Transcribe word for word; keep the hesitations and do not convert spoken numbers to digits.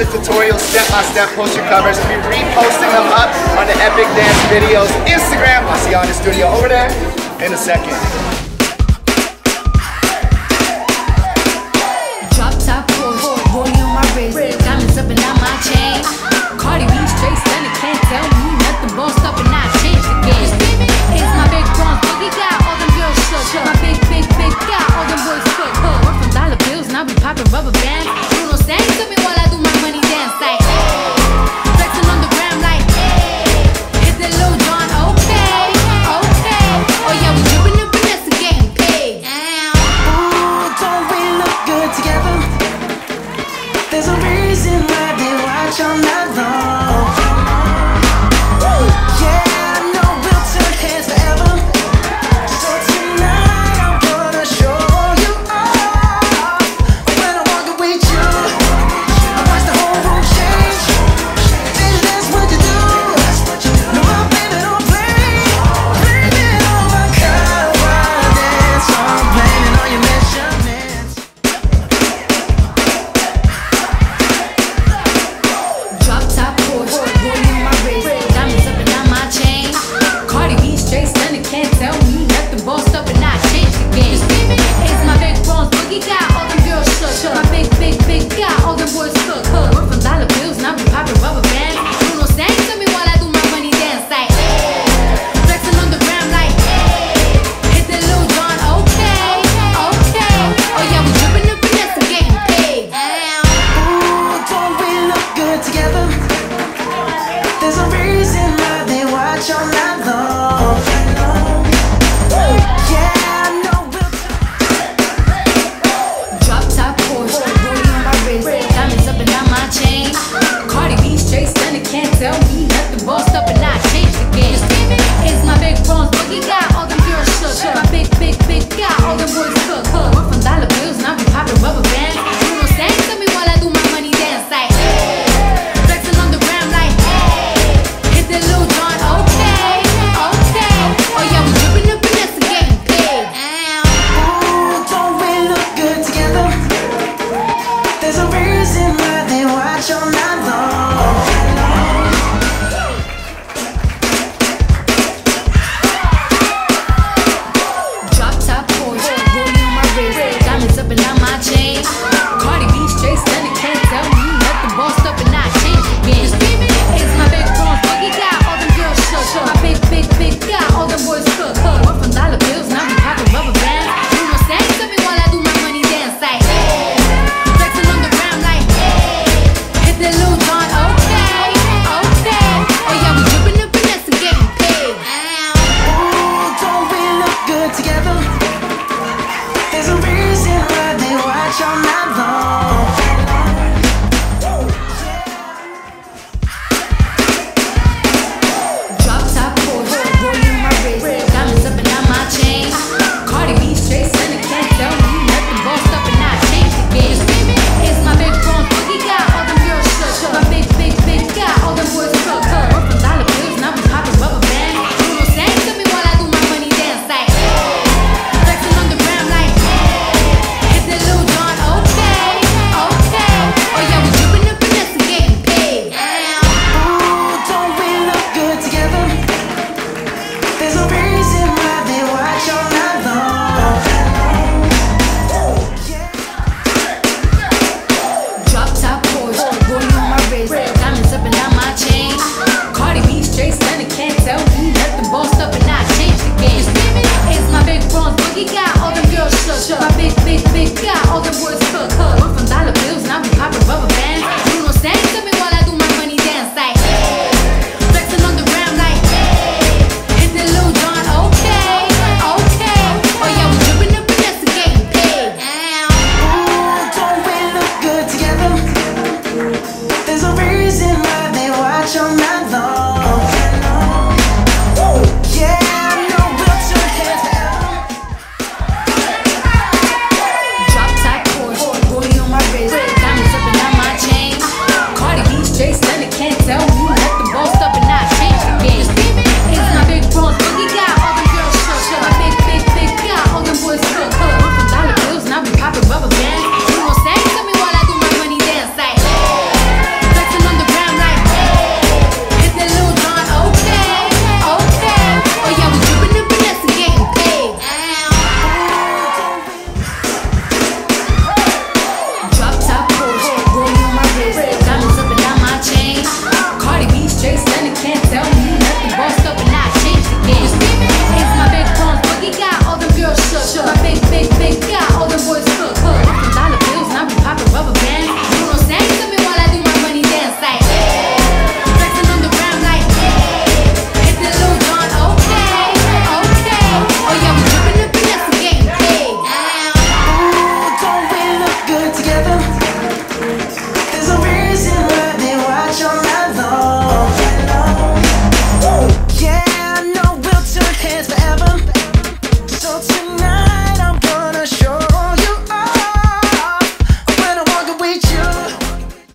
tutorials, step-by-step poster covers. I'll be reposting them up on the Epic Dance Videos Instagram. I'll see you all in the studio over there in a second. Drop top Porsche, rolling on my wrist, diamonds up and down my chain. Cardi B straight stunning, can't tell me nothing. Bossed up and I changed the game. It's my big bronze boogie, got all them girls shook. My big, big, big, got all them boys cooked. We're from dollar bills, now we popping rubber bands. Bruno sang to me while I do my money dance like, hey. Flexing on the gram like, hey. Hit that Lil Jon, okay, okay. Oh yeah, we dripping and finesse and getting paid. Ooh, don't we look good together? There's a reason why they watch all night long. Yeah, I know we'll turn heads forever. So tonight I'm gonna show you off. When I walk with you, I watch the whole room change. Baby, that's what you do. No, my baby don't play. Blame it on my confidence. I'm blaming on your measurements. Drop top Porsche, rolling on my wrist, diamonds up and down my chain. Cardi B straight stunning, can't tell me nothing. Bossed up and I changed the game. It's my big bronze boogie, got all them girls shook. My big, big, big, got all them boys cooked. We're from dollar bills, now we popping rubber bands. Bruno sang to me while I do my money dance like, hey. Flexing on the gram like, hey. Hit that Lil Jon, okay, okay. Oh yeah, we dripping and finesse and getting paid. Ooh, don't we look good together? There's a reason why they watch all night long. Yeah, I know we'll Drop top Porsche, rolling on my wrist, diamonds up and down my chain. Cardi B straight stunning, can't tell me nothing. Bossed up and I changed the game. It's my big bronze boogie, got all them girls shook. My big, big, big, got all them boys cooked. We're from dollar bills, now we popping rubber bands.